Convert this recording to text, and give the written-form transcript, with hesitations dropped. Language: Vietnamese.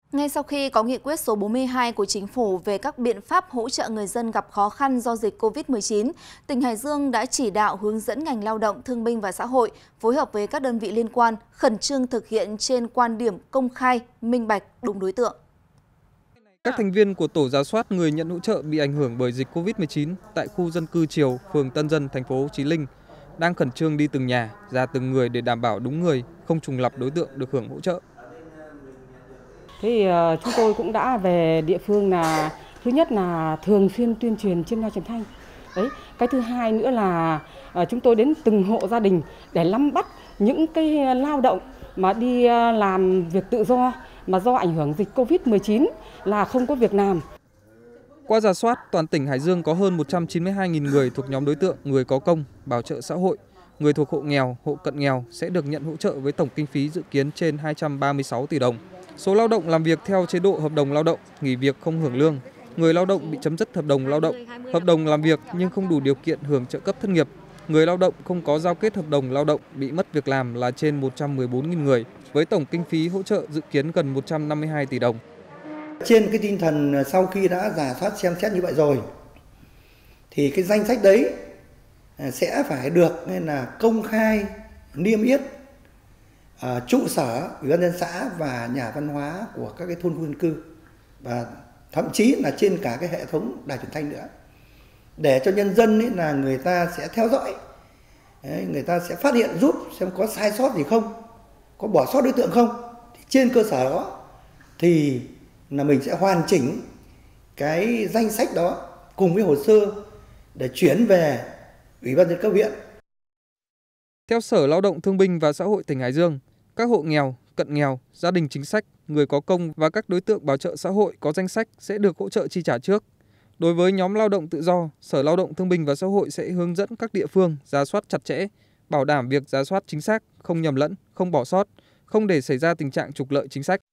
Ngay sau khi có nghị quyết số 42 của Chính phủ về các biện pháp hỗ trợ người dân gặp khó khăn do dịch COVID-19, tỉnh Hải Dương đã chỉ đạo hướng dẫn ngành lao động, thương binh và xã hội phối hợp với các đơn vị liên quan khẩn trương thực hiện trên quan điểm công khai, minh bạch, đúng đối tượng. Các thành viên của tổ rà soát người nhận hỗ trợ bị ảnh hưởng bởi dịch COVID-19 tại khu dân cư Triều, phường Tân Dân, thành phố Chí Linh đang khẩn trương đi từng nhà, ra từng người để đảm bảo đúng người, không trùng lặp đối tượng được hưởng hỗ trợ. Chúng tôi cũng đã về địa phương là thứ nhất là thường xuyên tuyên truyền trên loa truyền thanh. Đấy, cái thứ hai nữa là chúng tôi đến từng hộ gia đình để nắm bắt những cái lao động mà đi làm việc tự do mà do ảnh hưởng dịch Covid-19 là không có việc làm. Qua rà soát, toàn tỉnh Hải Dương có hơn 192.000 người thuộc nhóm đối tượng người có công, bảo trợ xã hội, người thuộc hộ nghèo, hộ cận nghèo sẽ được nhận hỗ trợ với tổng kinh phí dự kiến trên 236 tỷ đồng. Số lao động làm việc theo chế độ hợp đồng lao động, nghỉ việc không hưởng lương, người lao động bị chấm dứt hợp đồng làm việc nhưng không đủ điều kiện hưởng trợ cấp thất nghiệp, người lao động không có giao kết hợp đồng lao động bị mất việc làm là trên 114.000 người, với tổng kinh phí hỗ trợ dự kiến gần 152 tỷ đồng. Trên cái tinh thần sau khi đã rà soát xem xét như vậy rồi thì cái danh sách đấy sẽ phải được nên là công khai niêm yết trụ sở ủy ban nhân xã và nhà văn hóa của các cái thôn khu dân cư và thậm chí là trên cả cái hệ thống đài truyền thanh nữa, để cho nhân dân ấy là người ta sẽ theo dõi, người ta sẽ phát hiện giúp xem có sai sót gì không, có bỏ sót đối tượng không, thì trên cơ sở đó thì là mình sẽ hoàn chỉnh cái danh sách đó cùng với hồ sơ để chuyển về Ủy ban nhân dân các huyện. Theo Sở Lao động Thương binh và Xã hội tỉnh Hải Dương, các hộ nghèo, cận nghèo, gia đình chính sách, người có công và các đối tượng bảo trợ xã hội có danh sách sẽ được hỗ trợ chi trả trước. Đối với nhóm lao động tự do, Sở Lao động Thương binh và Xã hội sẽ hướng dẫn các địa phương rà soát chặt chẽ, bảo đảm việc rà soát chính xác, không nhầm lẫn, không bỏ sót, không để xảy ra tình trạng trục lợi chính sách.